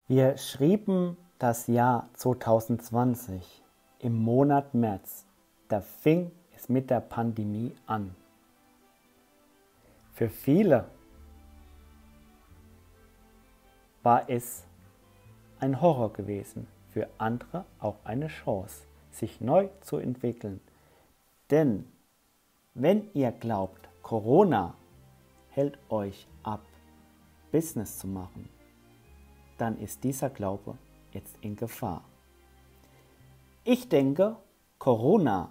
Wir schrieben das Jahr 2020 im Monat März. Da fing es mit der Pandemie an. Für viele war es ein Horror gewesen, für andere auch eine Chance, sich neu zu entwickeln. Denn wenn ihr glaubt, Corona hält euch ab, Business zu machen, dann ist dieser Glaube jetzt in Gefahr. Ich denke, Corona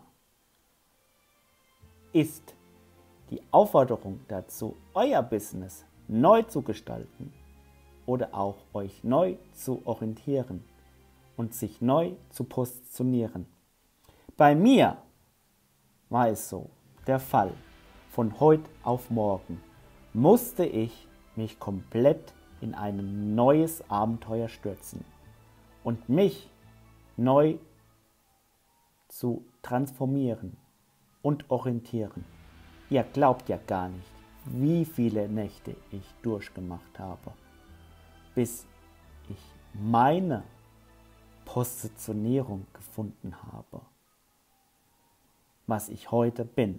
ist die Aufforderung dazu, euer Business neu zu gestalten oder auch euch neu zu orientieren und sich neu zu positionieren. Bei mir war es so, der Fall. Von heute auf morgen musste ich mich komplett in ein neues Abenteuer stürzen und mich neu zu transformieren und orientieren. Ihr glaubt ja gar nicht, wie viele Nächte ich durchgemacht habe, bis ich meine Positionierung gefunden habe, was ich heute bin.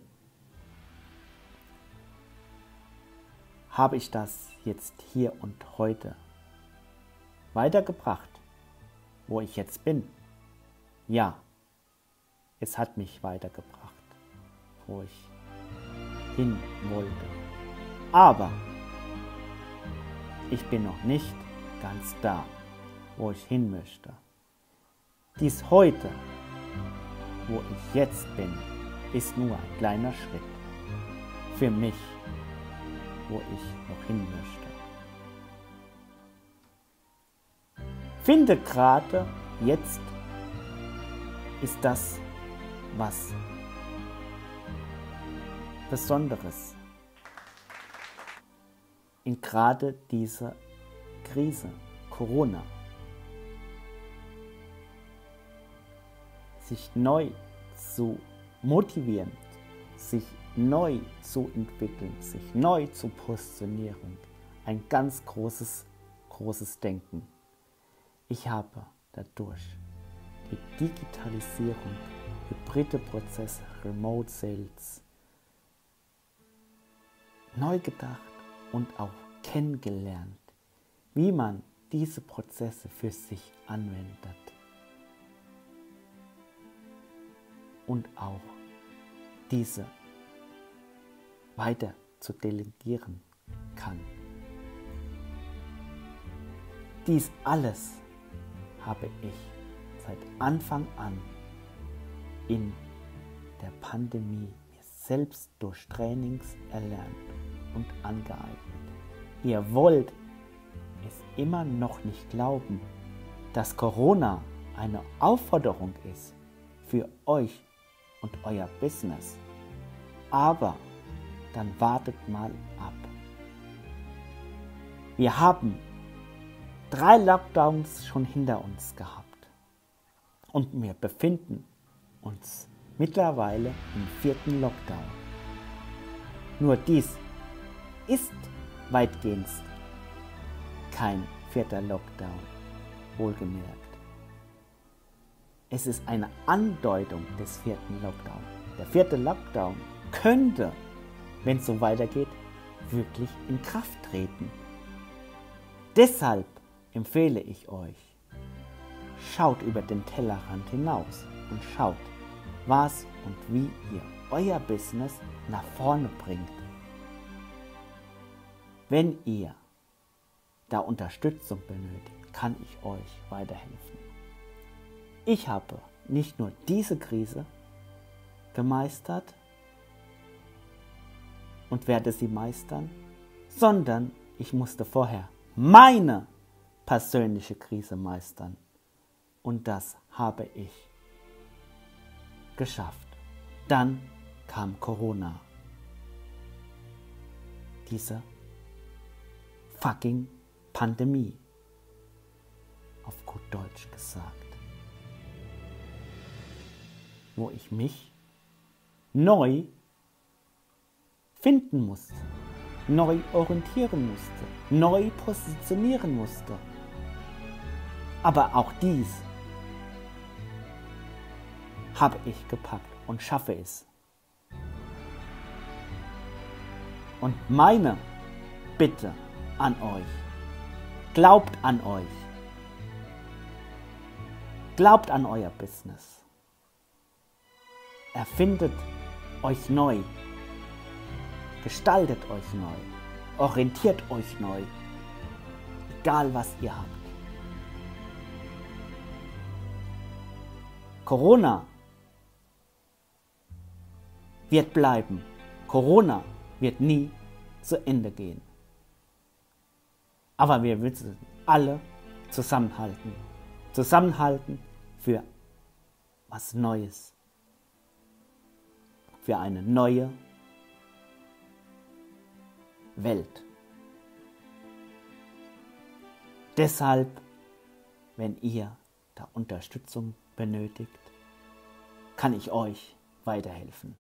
Habe ich das jetzt hier und heute weitergebracht, wo ich jetzt bin? Ja, es hat mich weitergebracht, wo ich hin wollte. Aber ich bin noch nicht ganz da, wo ich hin möchte. Dies heute, wo ich jetzt bin, ist nur ein kleiner Schritt für mich, wo ich noch hin möchte. Finde gerade jetzt ist das was Besonderes in gerade dieser Krise, Corona. Sich neu zu motivieren, sich neu zu entwickeln, sich neu zu positionieren. Ein ganz großes Denken. Ich habe dadurch die Digitalisierung, hybride Prozesse, Remote Sales neu gedacht und auch kennengelernt, wie man diese Prozesse für sich anwendet und auch diese weiter zu delegieren kann. Dies alles habe ich seit Anfang an in der Pandemie mir selbst durch Trainings erlernt und angeeignet. Ihr wollt es immer noch nicht glauben, dass Corona eine Aufforderung ist für euch und euer Business. Aber dann wartet mal ab. Wir haben 3 Lockdowns schon hinter uns gehabt und wir befinden uns mittlerweile im 4. Lockdown. Nur dies ist weitgehend kein 4. Lockdown, wohlgemerkt. Es ist eine Andeutung des 4. Lockdown. Der 4. Lockdown könnte, wenn es so weitergeht, wirklich in Kraft treten. Deshalb empfehle ich euch, schaut über den Tellerrand hinaus und schaut, was und wie ihr euer Business nach vorne bringt. Wenn ihr da Unterstützung benötigt, kann ich euch weiterhelfen. Ich habe nicht nur diese Krise gemeistert und werde sie meistern, sondern ich musste vorher meine persönliche Krise meistern. Und das habe ich geschafft. Dann kam Corona. Diese fucking Pandemie, auf gut Deutsch gesagt, wo ich mich neu finden musste, neu orientieren musste, neu positionieren musste. Aber auch dies habe ich gepackt und schaffe es. Und meine Bitte an euch, glaubt an euch. Glaubt an euer Business. Erfindet euch neu. Gestaltet euch neu. Orientiert euch neu. Egal was ihr habt. Corona wird bleiben. Corona wird nie zu Ende gehen. Aber wir müssen alle zusammenhalten. Zusammenhalten für was Neues. Für eine neue Welt. Deshalb, wenn ihr da Unterstützung benötigt, kann ich euch weiterhelfen.